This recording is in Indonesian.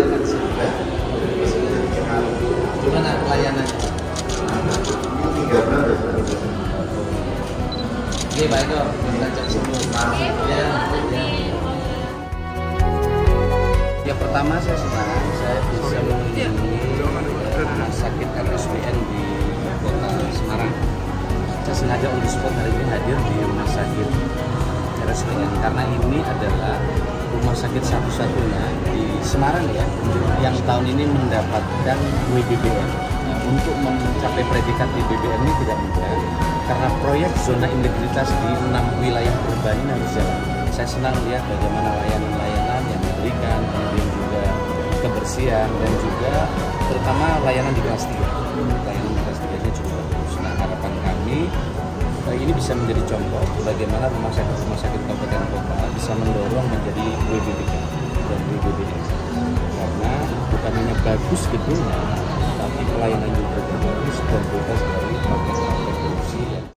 Gimana pelayanannya? Oke, baik dong. Kita cek semua. Ya. Yang pertama saya senang saya bisa mengunjungi rumah sakit RSUPN di kota Semarang. Saya sengaja on the spot hari ini hadir di rumah sakit RSUPN karena ini adalah rumah sakit satu-satunya di Semarang ya yang tahun ini mendapatkan WBBM. Nah, untuk mencapai predikat WBBM ini tidak mudah karena proyek zona integritas di 6 wilayah urban ini harus jalan. Saya senang lihat bagaimana layanan-layanan yang diberikan, kemudian juga kebersihan dan juga terutama layanan di kelas 3. Layanan di kelas 3-nya cukup bagus. Nah, harapan kami ini bisa menjadi contoh bagaimana rumah sakit kabupaten kota bisa mendorong menjadi WBBK dan WBBM. Karena bukan hanya bagus gedungnya, tapi pelayanan juga bagus, kualitas dari paket-paket korupsi.